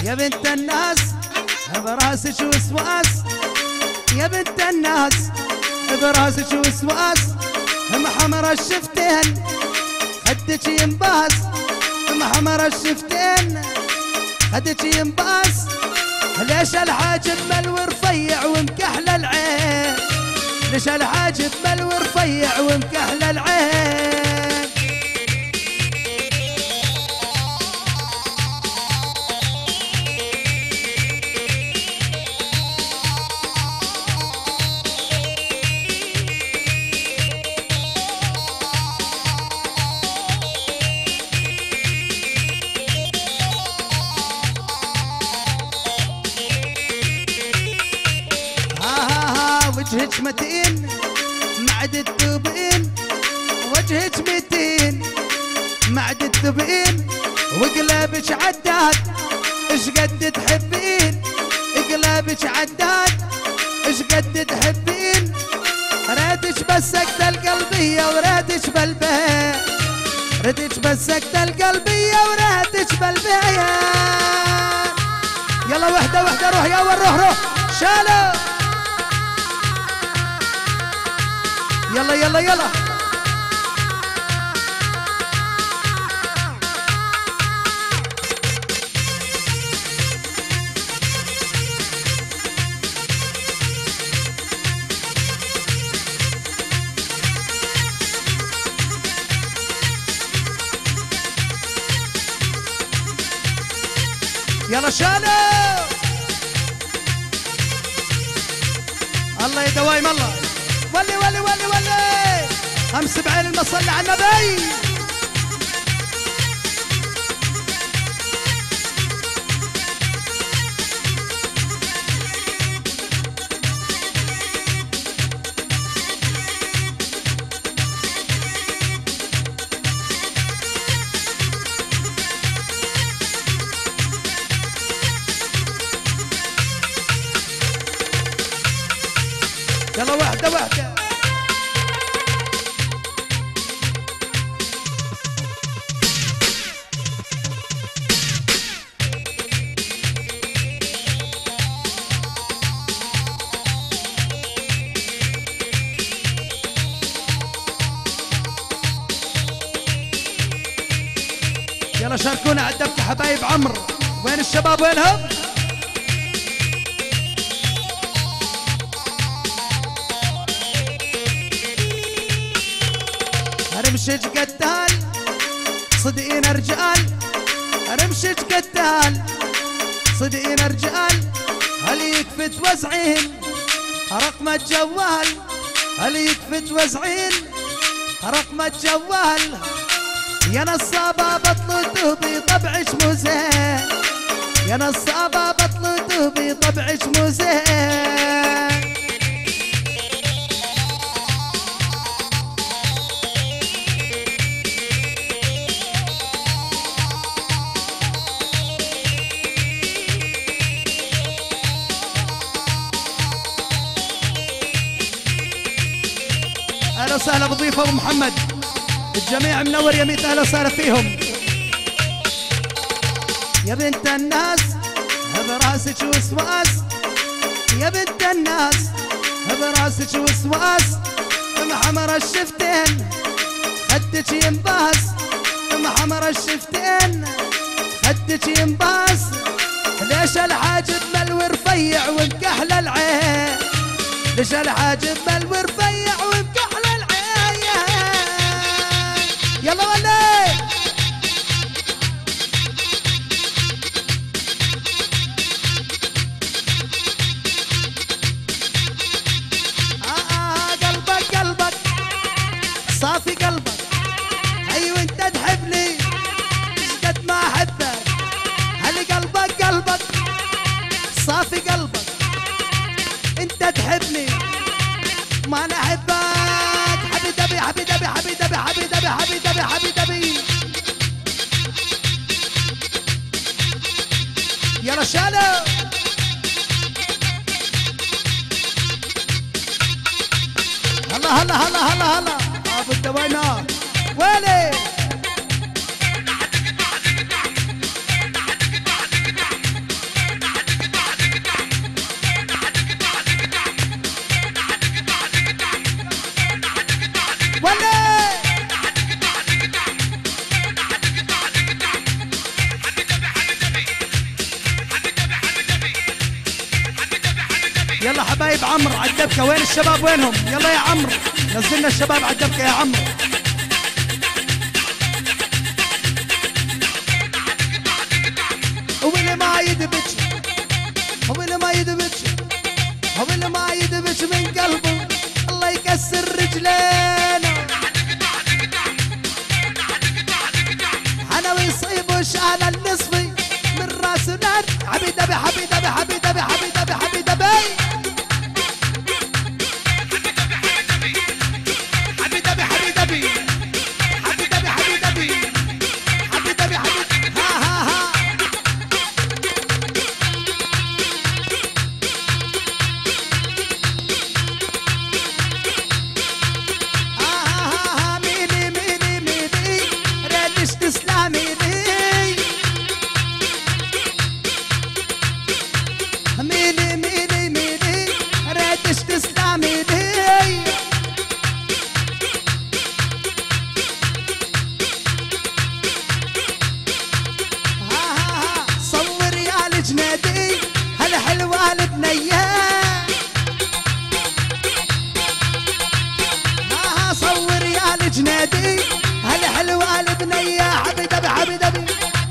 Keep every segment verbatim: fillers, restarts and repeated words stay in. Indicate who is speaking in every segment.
Speaker 1: يا بنت الناس براسك وسواس، يا بنت الناس براسك وسواس، محمر الشفتين خدك ينباس، محمر الشفتين خدك ينباس. ليش الحاجب ملو رفيع ومكحل العين؟ ليش الحاجب ملو رفيع ومكحل العين؟ وجهك متين معد الذوبين، وجهك متين معد الذوبين، وقلبك عداد اش قد تحبين، قلبك عداد اش قد تحبين. ريتك بس سكت القلبية وريتك بالبيت، ريتك بس سكت القلبية وريتك بالبيت. يلا وحدة وحدة روح يا ول روح روح شالو. يلا يلا يلا يلا شالو. الله يدوايم الله. ولي ولي ولي ولي خمس بعين المصلي على النبي. يلا واحدة واحدة. يلا شاركونا على الدبكة حبايب عمرو. وين الشباب وينهم؟ رمشج قتال صدقين رجال، رمشج قتال صدقين رجال. هل يكفي توزعين رقم الجوال؟ هل يكفي توزعين رقم الجوال؟ يا نصابة بطلته بطبعش مو زين، يا نصابة بطلته بطبعش مو زين. اهلا وسهلا بضيفه ابو محمد، الجميع منور يا ميت اهلا وسهلا فيهم. يا بنت الناس براسك وسواس، يا بنت الناس براسك وسواس، محمر الشفتين خدك ينباس، محمر الشفتين خدك ينباس. ليش الحاجب ملو رفيع ومكحل العين؟ ليش الحاجب ملو رفيع ومكحل العين؟ يلا ولي آه آه قلبك قلبك صافي قلبك. ايوه انت تحبني مش قد ما احبك. هل قلبك قلبك صافي قلبك؟ انت تحبني ما انا احبك. حبيبي حبيبي حبيبي حبيبي حبيبي حبيبي. يلا شالو. هلا هلا هلا هلا هلا ابو الدوينات ويلي. يلا حبايب عمرو على الدبكه، وين الشباب وينهم؟ يلا يا عمرو نزلنا الشباب على الدبكه يا عمرو. واللي ما يدبج واللي ما يدبج واللي ما يدبج من قلبه الله يكسر رجلينا، انا ويصيبه شال النصفي من راس نار. حبيبي حبيبي حبيبي حبيبي حبيبي حبيبي جنيدي هالحلوة البنية حبيبي حبيبي.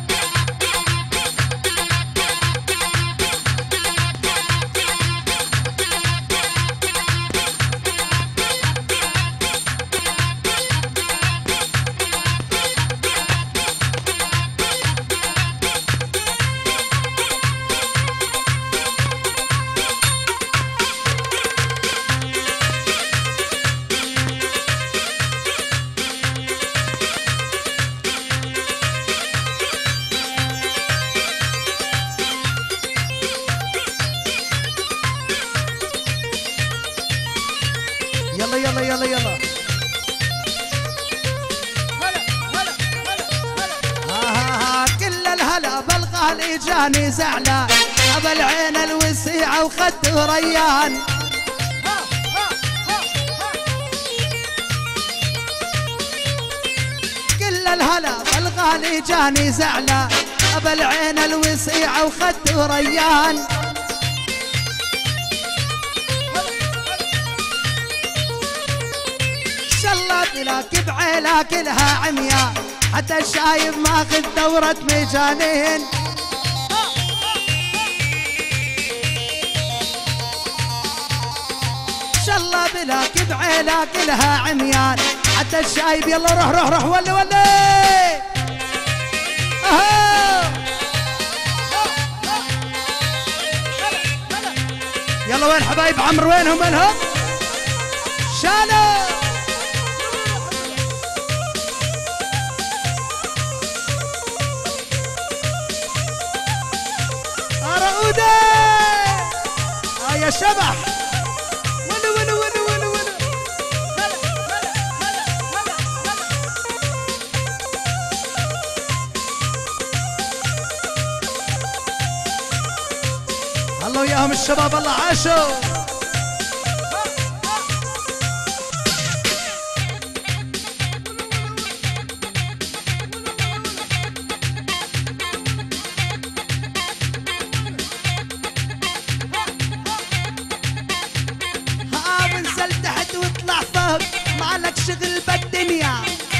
Speaker 1: يلا يلا يلا يلا هلا هلا هلا ها ها ها كل الهلا بالغالي جاني زعلان ابى العين الوسيعة وخده ريان. كل الهلا بالغالي جاني زعلان ابى العين الوسيعة وخده ريان. بلاك بعيلة كلها عمياء حتى الشايب ماخذ دورة مجانين. شالله بلاك بعيلة كلها عميان حتى الشايب. يلا روح روح روح ولي ولي اهو. يلا وين حبايب عمرو وينهم وينهم؟ شالوا آه يا شبح ولو ولو ولو ولو ولو هلا هلا هلا هلا هلا الله وياهم الشباب الله عاشوا. مالك شغل بالدنيا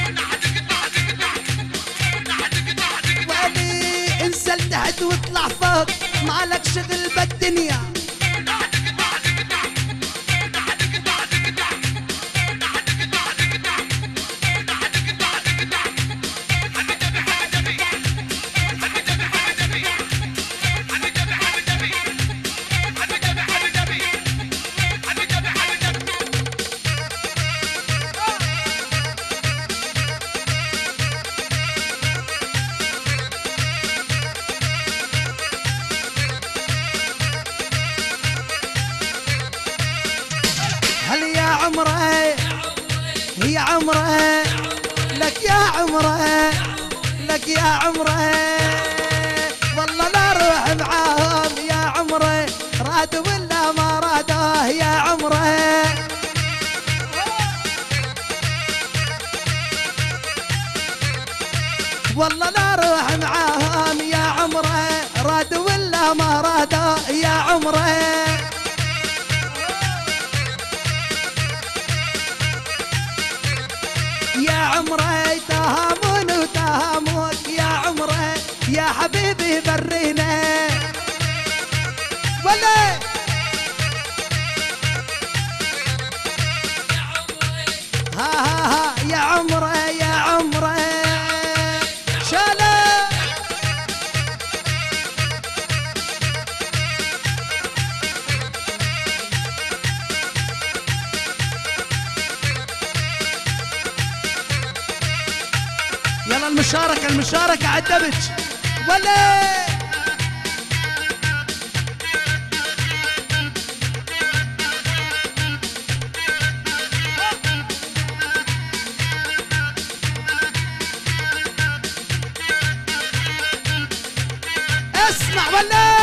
Speaker 1: وأني انزل تحت واطلع فوق مالك شغل بالدنيا. هل يا عمره يا عمره لك يا عمره لك يا عمره والله لا روح معاهم يا عمره راد ولا ما راده يا عمره. والله لا روح معاهم يا عمره راد ولا ما راده يا عمره. حبيبي برينا ولا ها ها ها يا عمره يا عمره شاله يلا المشاركة المشاركة عالدبج ولا اسمع ولا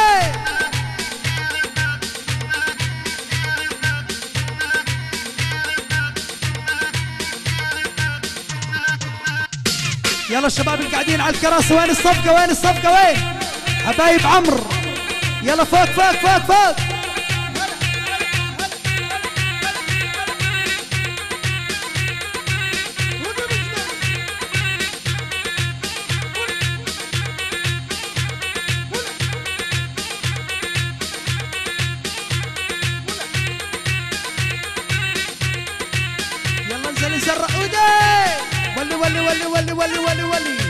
Speaker 1: يلا الشباب اللي قاعدين على الكراسي وين الصفقة وين الصفقة وين حبايب عمرو يلا فوق فوق فوق فوق يلا انزل انزل رقودة ولي ولي ولي ولي ولي ولي ولي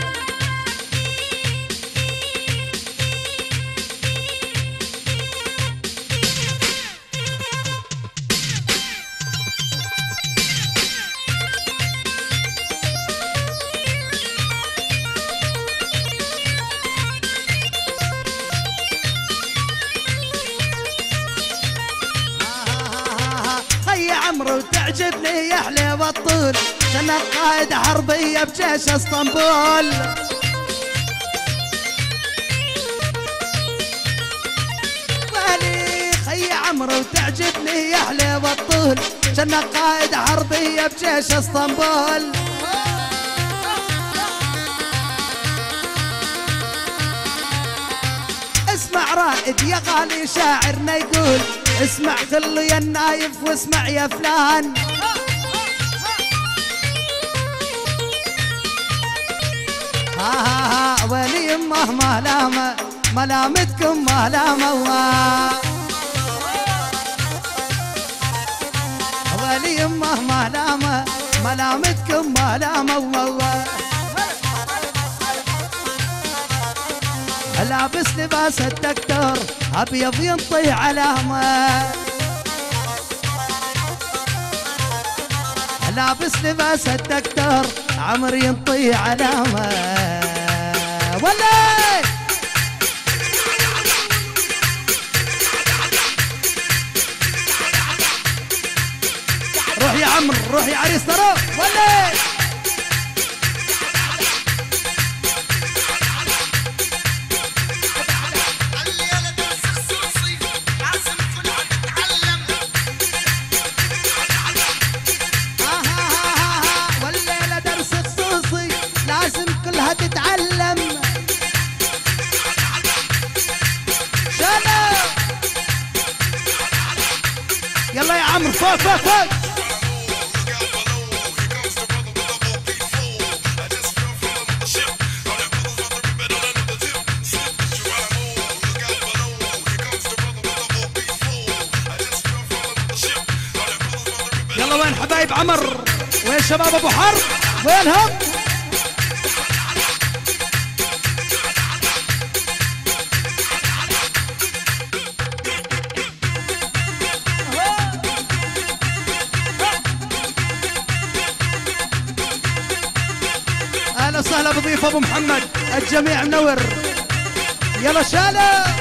Speaker 1: خي عمرو تعجبني يا حليوة الطول انا قائد حربية بجيش اسطنبول والي خي عمرو تعجبني يا حليوة الطول انا قائد حربية بجيش اسطنبول اسمع رائد يا غالي شاعرنا يقول اسمع خلو يا النايف واسمع يا فلان ها ها ها ولي يمه ملامة ملامتكم ملامة ولي يمه ملامة ملامتكم ملامة لابس لباس الدكتور ابيض ينطي علامة لابس لباس الدكتور عمر ينطي علامة ولا روح يا عمر روح يا عريس روح ولا تتعلم شالا يلا يا عمرو فوق فوق فوق يلا وين حبايب عمر وين شباب ابو حرب وينهم اهلا وسهلا بضيف ابو محمد الجميع منور يلا شاله